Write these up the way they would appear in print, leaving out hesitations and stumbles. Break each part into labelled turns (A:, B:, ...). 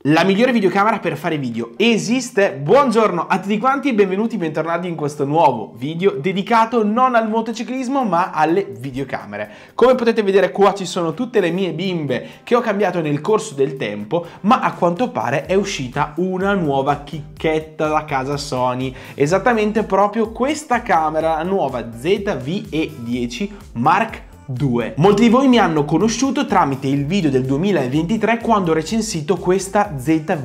A: La migliore videocamera per fare video esiste? Buongiorno a tutti quanti e bentornati in questo nuovo video dedicato non al motociclismo ma alle videocamere. Come potete vedere qua ci sono tutte le mie bimbe che ho cambiato nel corso del tempo, ma a quanto pare è uscita una nuova chicchetta da casa Sony, esattamente proprio questa camera, la nuova ZV-E10 Mark II. Molti di voi mi hanno conosciuto tramite il video del 2023 quando ho recensito questa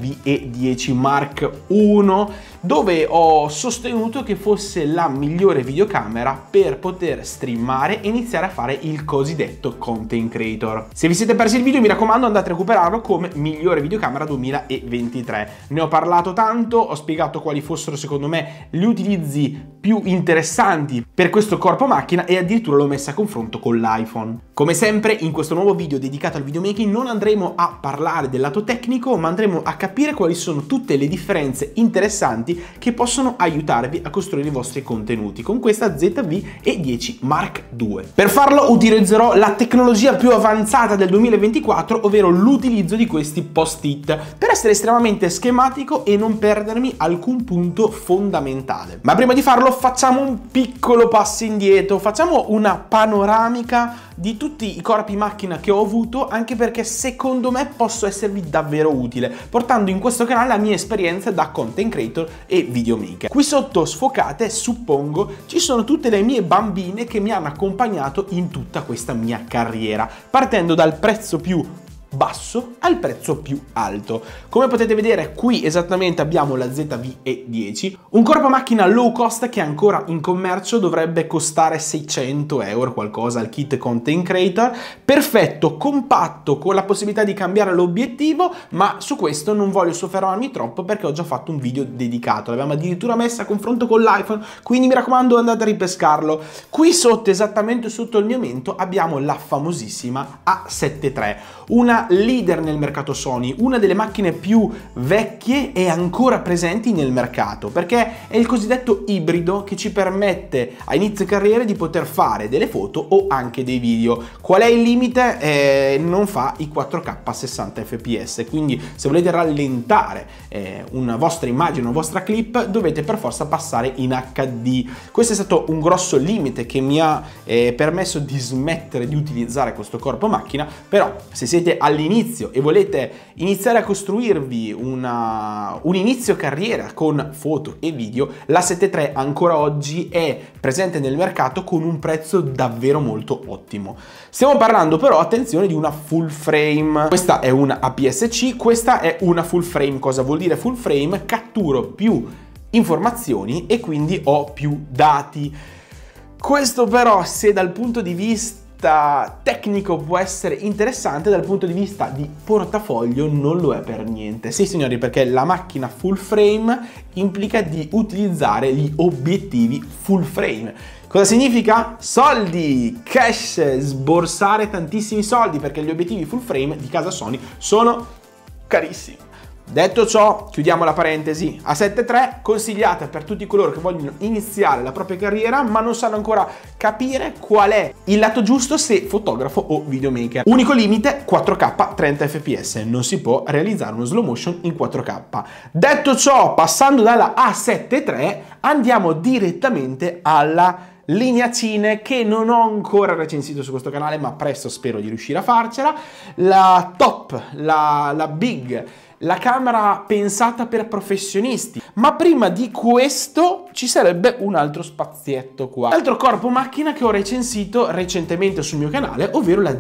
A: ZV-E10 Mark I, dove ho sostenuto che fosse la migliore videocamera per poter streamare e iniziare a fare il cosiddetto content creator. Se vi siete persi il video, mi raccomando, andate a recuperarlo come migliore videocamera 2023. Ne ho parlato tanto, ho spiegato quali fossero secondo me gli utilizzi più interessanti per questo corpo macchina e addirittura l'ho messa a confronto con l'iPhone. Come sempre in questo nuovo video dedicato al videomaking non andremo a parlare del lato tecnico, ma andremo a capire quali sono tutte le differenze interessanti che possono aiutarvi a costruire i vostri contenuti con questa ZV-E10 Mark II. Per farlo utilizzerò la tecnologia più avanzata del 2024, ovvero l'utilizzo di questi post-it, per essere estremamente schematico e non perdermi alcun punto fondamentale. Ma prima di farlo facciamo un piccolo passo indietro, facciamo una panoramica di tutti i corpi macchina che ho avuto, anche perché secondo me posso esservi davvero utile, portando in questo canale la mia esperienza da content creator e videomaker. Qui sotto sfocate, suppongo, ci sono tutte le mie bambine che mi hanno accompagnato in tutta questa mia carriera, partendo dal prezzo più basso al prezzo più alto. Come potete vedere qui esattamente abbiamo la ZV-E10, un corpo macchina low cost che ancora in commercio dovrebbe costare 600 euro qualcosa al kit content creator, perfetto, compatto, con la possibilità di cambiare l'obiettivo, ma su questo non voglio soffermarmi troppo perché ho già fatto un video dedicato, l'abbiamo addirittura messa a confronto con l'iPhone, quindi mi raccomando andate a ripescarlo. Qui sotto, esattamente sotto il mio mento, abbiamo la famosissima A7 III, una leader nel mercato Sony, una delle macchine più vecchie e ancora presenti nel mercato, perché è il cosiddetto ibrido che ci permette a inizio carriera di poter fare delle foto o anche dei video. Qual è il limite? Non fa i 4K a 60 fps, quindi se volete rallentare una vostra immagine, una vostra clip, dovete per forza passare in HD. Questo è stato un grosso limite che mi ha permesso di smettere di utilizzare questo corpo macchina, però se siete all'inizio e volete iniziare a costruirvi un inizio carriera con foto e video, la 7 III ancora oggi è presente nel mercato con un prezzo davvero molto ottimo. Stiamo parlando però, attenzione, di una full frame. Questa è una APS-C, questa è una full frame. Cosa vuol dire full frame? Catturo più informazioni e quindi ho più dati. Questo però, se dal punto di vista tecnico può essere interessante, dal punto di vista di portafoglio non lo è per niente. Sì signori, perché la macchina full frame implica di utilizzare gli obiettivi full frame. Cosa significa? Soldi, cash, sborsare tantissimi soldi, perché gli obiettivi full frame di casa Sony sono carissimi. Detto ciò, chiudiamo la parentesi. A7 III consigliata per tutti coloro che vogliono iniziare la propria carriera ma non sanno ancora capire qual è il lato giusto, se fotografo o videomaker. Unico limite 4K 30 fps, non si può realizzare uno slow motion in 4K. Detto ciò, passando dalla A7 III andiamo direttamente alla linea Cine, che non ho ancora recensito su questo canale ma presto spero di riuscire a farcela. La top, la big, la camera pensata per professionisti. Ma prima di questo ci sarebbe un altro spazietto qua, altro corpo macchina che ho recensito recentemente sul mio canale, ovvero la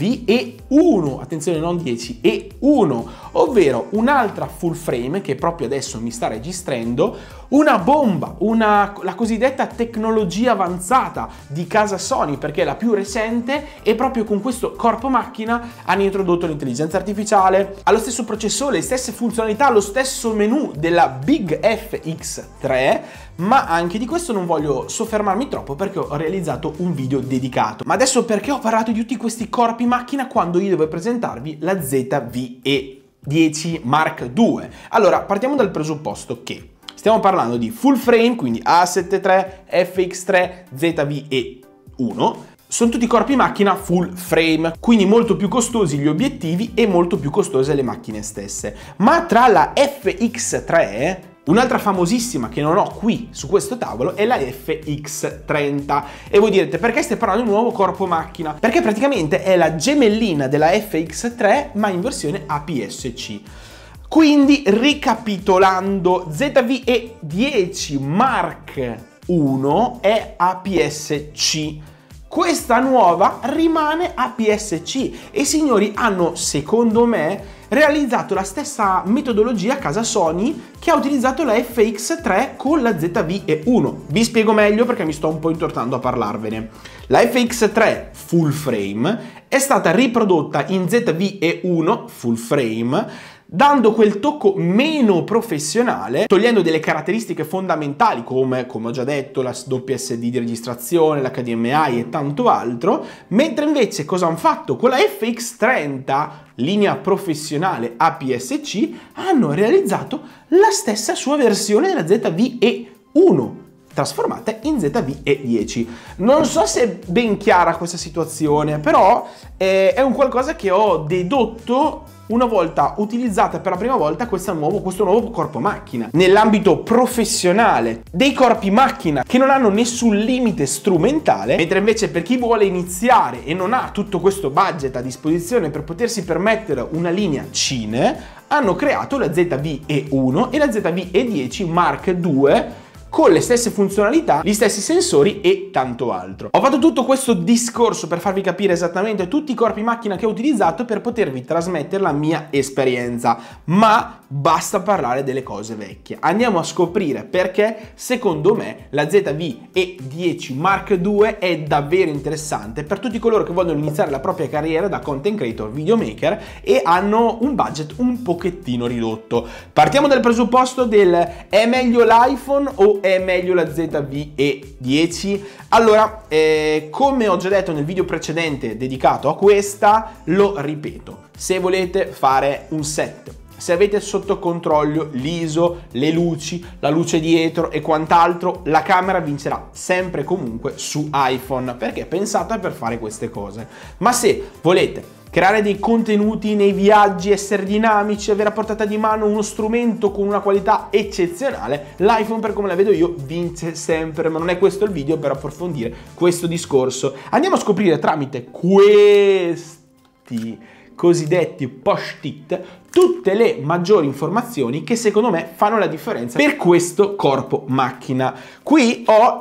A: ZV-E1, attenzione non 10, E1, ovvero un'altra full frame che proprio adesso mi sta registrando, una bomba, la cosiddetta tecnologia avanzata di casa Sony, perché è la più recente e proprio con questo corpo macchina hanno introdotto l'intelligenza artificiale, ha lo stesso processore, le stesse funzionalità, lo stesso menu della Big FX3, ma anche di questo non voglio soffermarmi troppo perché ho realizzato un video dedicato. Ma adesso perché ho parlato di tutti questi corpi macchina quando io devo presentarvi la ZV-E10 Mark II? Allora, partiamo dal presupposto che stiamo parlando di full frame, quindi A7 III, FX3, ZV-E1, Sono tutti corpi macchina full frame, quindi molto più costosi gli obiettivi e molto più costose le macchine stesse. Ma tra la FX3, un'altra famosissima che non ho qui su questo tavolo è la FX30. E voi direte, perché stai parlando di un nuovo corpo macchina? Perché praticamente è la gemellina della FX3 ma in versione APS-C. Quindi, ricapitolando, ZV-E10 Mark I è APS-C. Questa nuova rimane APS-C e i signori hanno, secondo me, realizzato la stessa metodologia a casa Sony che ha utilizzato la FX3 con la ZV-E1. Vi spiego meglio perché mi sto un po' intortando a parlarvene. La FX3 full frame è stata riprodotta in ZV-E1 full frame, dando quel tocco meno professionale, togliendo delle caratteristiche fondamentali come ho già detto, la doppia SD di registrazione, l'HDMI e tanto altro, mentre invece cosa hanno fatto? Con la FX30, linea professionale APS-C, hanno realizzato la stessa sua versione della ZV-E1, trasformata in ZV-E10. Non so se è ben chiara questa situazione, però è un qualcosa che ho dedotto una volta utilizzata per la prima volta questo nuovo corpo macchina. Nell'ambito professionale dei corpi macchina che non hanno nessun limite strumentale, mentre invece per chi vuole iniziare e non ha tutto questo budget a disposizione per potersi permettere una linea cine, hanno creato la ZV-E1 e la ZV-E10 Mark II con le stesse funzionalità, gli stessi sensori e tanto altro. Ho fatto tutto questo discorso per farvi capire esattamente tutti i corpi macchina che ho utilizzato per potervi trasmettere la mia esperienza, ma basta parlare delle cose vecchie. Andiamo a scoprire perché secondo me la ZV-E10 Mark II è davvero interessante per tutti coloro che vogliono iniziare la propria carriera da content creator, videomaker e hanno un budget un pochettino ridotto. Partiamo dal presupposto del è meglio l'iPhone o è meglio la ZV-E10? Allora, come ho già detto nel video precedente dedicato a questa, lo ripeto, se volete fare un set, se avete sotto controllo l'ISO, le luci, la luce dietro e quant'altro, la camera vincerà sempre e comunque su iPhone, perché è pensata per fare queste cose. Ma se volete creare dei contenuti nei viaggi, essere dinamici, avere a portata di mano uno strumento con una qualità eccezionale, l'iPhone, per come la vedo io, vince sempre. Ma non è questo il video per approfondire questo discorso. Andiamo a scoprire tramite questi cosiddetti post-it tutte le maggiori informazioni che secondo me fanno la differenza per questo corpo macchina. Qui ho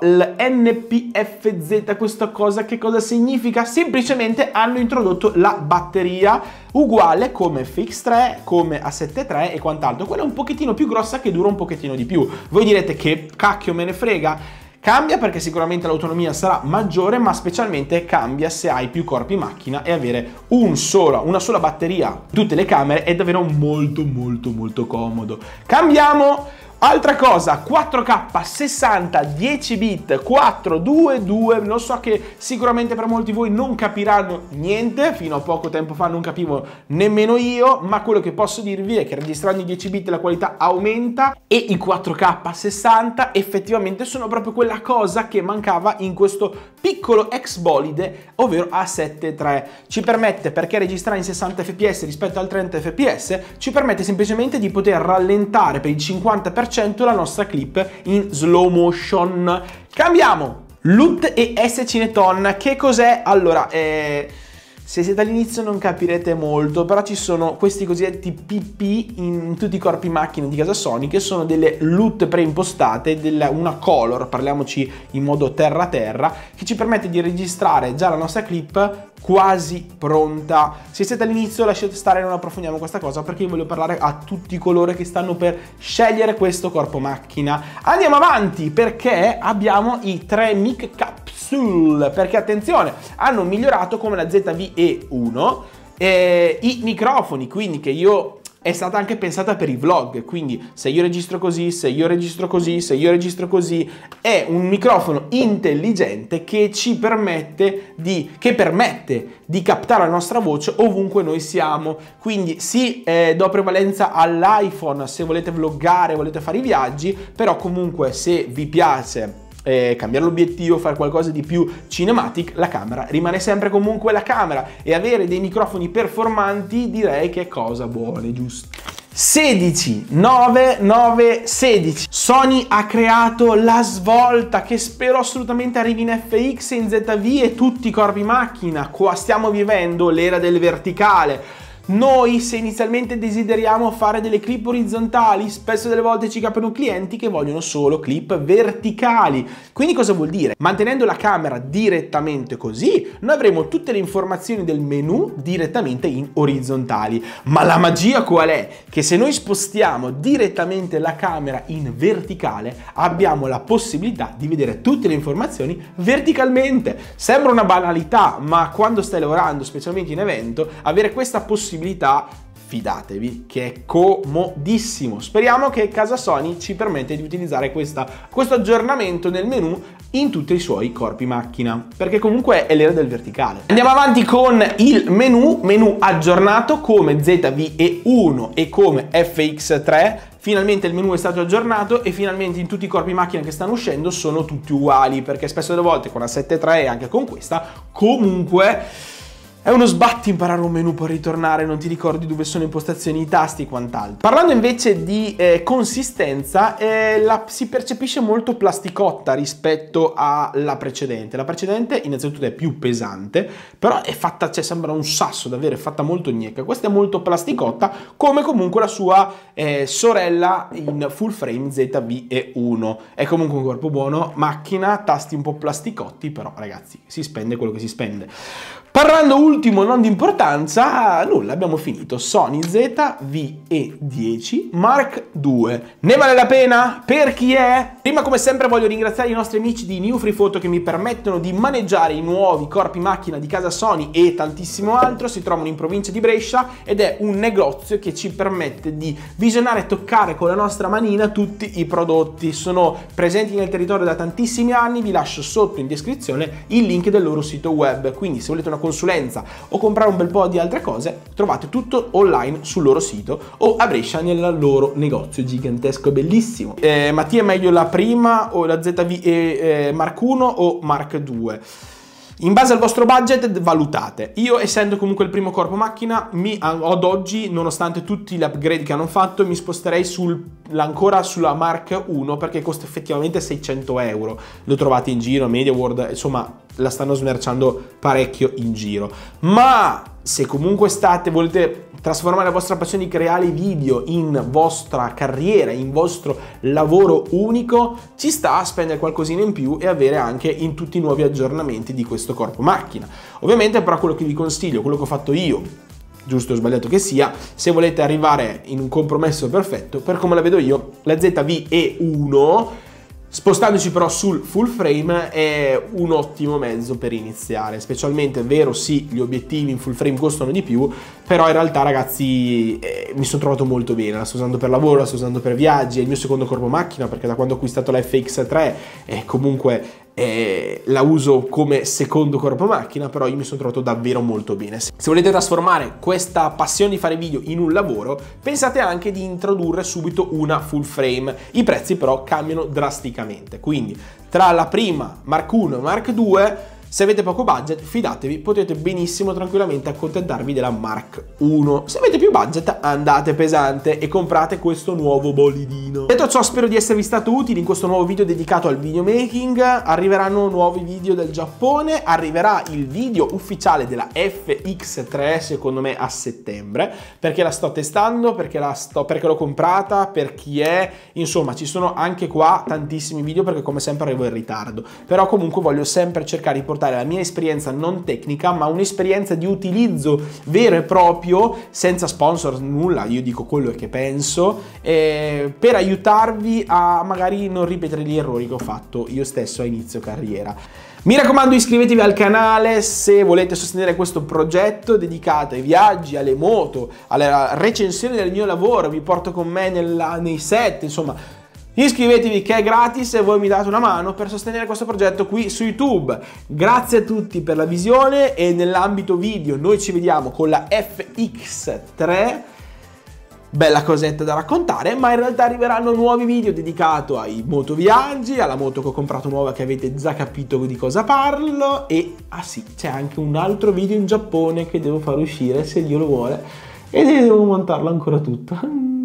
A: l'NPFZ, questa cosa che cosa significa? Semplicemente hanno introdotto la batteria uguale come FX3, come A7 III e quant'altro. Quella è un pochettino più grossa che dura un pochettino di più. Voi direte che cacchio me ne frega? Cambia perché sicuramente l'autonomia sarà maggiore, ma specialmente cambia se hai più corpi macchina e avere una sola batteria tutte le camere è davvero molto comodo. Cambiamo. Altra cosa, 4K 60 10 bit 422, lo so che sicuramente per molti di voi non capiranno niente, fino a poco tempo fa non capivo nemmeno io, ma quello che posso dirvi è che registrando i 10 bit la qualità aumenta e i 4K 60 effettivamente sono proprio quella cosa che mancava in questo piccolo ex bolide, ovvero A7 III. Ci permette, perché registrare in 60 fps rispetto al 30 fps, ci permette semplicemente di poter rallentare per il 50% la nostra clip in slow motion. Cambiamo. LUT e S-Cineton, che cos'è? Allora, se siete all'inizio non capirete molto, però ci sono questi cosiddetti PP in tutti i corpi macchine di casa Sony, che sono delle LUT preimpostate, una color, parliamoci in modo terra-terra, che ci permette di registrare già la nostra clip quasi pronta. Se siete all'inizio lasciate stare, non approfondiamo questa cosa perché io voglio parlare a tutti coloro che stanno per scegliere questo corpo macchina. Andiamo avanti perché abbiamo i 3 mic capsule, perché attenzione, hanno migliorato come la ZV-E1 i microfoni, quindi che è stata anche pensata per i vlog, quindi se io registro così, se io registro così, se io registro così, è un microfono intelligente che ci permette di captare la nostra voce ovunque noi siamo. Quindi sì, do prevalenza all'iPhone se volete vloggare, volete fare i viaggi, però comunque se vi piace cambiare l'obiettivo, fare qualcosa di più cinematic, la camera rimane sempre comunque la camera, e avere dei microfoni performanti direi che è cosa buona, giusto? 16, 9, 9, 16. Sony ha creato la svolta che spero assolutamente arrivi in FX, in ZV e tutti i corpi macchina. Qua stiamo vivendo l'era del verticale. Noi, se inizialmente desideriamo fare delle clip orizzontali, spesso delle volte ci capiano clienti che vogliono solo clip verticali. Quindi cosa vuol dire? Mantenendo la camera direttamente così, noi avremo tutte le informazioni del menu direttamente in orizzontali. Ma la magia qual è? Che se noi spostiamo direttamente la camera in verticale, abbiamo la possibilità di vedere tutte le informazioni verticalmente. Sembra una banalità, ma quando stai lavorando, specialmente in evento, avere questa possibilità, fidatevi che è comodissimo. Speriamo che casa Sony ci permette di utilizzare questo aggiornamento nel menu in tutti i suoi corpi macchina, perché comunque è l'era del verticale. Andiamo avanti con il menu aggiornato come ZV-E1 e come FX3. Finalmente il menu è stato aggiornato e finalmente in tutti i corpi macchina che stanno uscendo sono tutti uguali, perché spesso delle volte con la 7.3 e anche con questa comunque è uno sbatti imparare un menu, poi ritornare, non ti ricordi dove sono impostazioni, i tasti e quant'altro. Parlando invece di consistenza, si percepisce molto plasticotta rispetto alla precedente. La precedente innanzitutto è più pesante, però è fatta, cioè sembra un sasso davvero, è fatta molto gnecca. Questa è molto plasticotta, come comunque la sua sorella in full frame ZV-E1. È comunque un corpo buono, macchina, tasti un po' plasticotti, però ragazzi, si spende quello che si spende. Parlando ultimo, non di importanza, nulla, abbiamo finito. Sony ZV-E10 Mark II. Ne vale la pena? Per chi è? Prima, come sempre, voglio ringraziare i nostri amici di New Free Photo che mi permettono di maneggiare i nuovi corpi macchina di casa Sony e tantissimo altro. Si trovano in provincia di Brescia ed è un negozio che ci permette di visionare e toccare con la nostra manina tutti i prodotti. Sono presenti nel territorio da tantissimi anni, vi lascio sotto in descrizione il link del loro sito web, quindi se volete una consulenza o comprare un bel po' di altre cose, trovate tutto online sul loro sito o a Brescia nel loro negozio gigantesco, bellissimo. Mattia, è meglio la prima o la ZV Mark 1 o Mark 2? In base al vostro budget valutate. Io, essendo comunque il primo corpo macchina, ad oggi, nonostante tutti gli upgrade che hanno fatto, mi sposterei ancora sulla Mark 1 perché costa effettivamente 600 euro. Lo trovate in giro, MediaWorld, insomma la stanno smerciando parecchio in giro. Ma se comunque volete trasformare la vostra passione di creare video in vostra carriera, in vostro lavoro unico, ci sta a spendere qualcosina in più e avere anche in tutti i nuovi aggiornamenti di questo corpo macchina. Ovviamente però quello che vi consiglio, quello che ho fatto io, giusto o sbagliato che sia, se volete arrivare in un compromesso perfetto, per come la vedo io, la ZV-E1, spostandoci però sul full frame, è un ottimo mezzo per iniziare. Specialmente, è vero, sì, gli obiettivi in full frame costano di più, però in realtà ragazzi mi sono trovato molto bene, la sto usando per lavoro, la sto usando per viaggi, è il mio secondo corpo macchina perché da quando ho acquistato la FX3 comunque la uso come secondo corpo macchina, però io mi sono trovato davvero molto bene. Se volete trasformare questa passione di fare video in un lavoro, pensate anche di introdurre subito una full frame. I prezzi però cambiano drasticamente, quindi tra la prima Mark 1 e Mark 2, se avete poco budget, fidatevi, potete benissimo tranquillamente accontentarvi della Mark 1. Se avete più budget, andate pesante e comprate questo nuovo bolidino. Detto ciò, spero di esservi stato utile in questo nuovo video dedicato al videomaking. Arriveranno nuovi video del Giappone, arriverà il video ufficiale della FX3 secondo me a settembre, perché la sto testando, perché l'ho comprata, per chi è, insomma ci sono anche qua tantissimi video perché come sempre arrivo in ritardo, però comunque voglio sempre cercare di portare la mia esperienza non tecnica, ma un'esperienza di utilizzo vero e proprio, senza sponsor, nulla, io dico quello che penso, per aiutarvi a magari non ripetere gli errori che ho fatto io stesso a inizio carriera. Mi raccomando, iscrivetevi al canale se volete sostenere questo progetto dedicato ai viaggi, alle moto, alla recensione del mio lavoro, vi porto con me nei set, insomma. Iscrivetevi che è gratis e voi mi date una mano per sostenere questo progetto qui su YouTube. Grazie a tutti per la visione e nell'ambito video noi ci vediamo con la FX3 bella cosetta da raccontare, ma in realtà arriveranno nuovi video dedicati ai motoviaggi, alla moto che ho comprato nuova che avete già capito di cosa parlo, e ah sì, c'è anche un altro video in Giappone che devo far uscire se Dio lo vuole e devo montarlo ancora tutto.